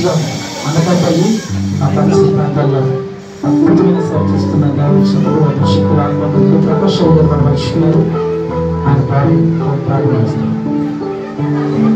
మంచిగా అనకపల్లి ఆ పరిసర ప్రాంతాల్లో అద్భుతమైన సేవ చేస్తున్న దేవచంద్రుడు అభిషేకులు ఆత్మబంధులు ప్రకాశ్ గారు మనం మర్చిపోయారు. ఆయన ప్రారంభిస్తారు.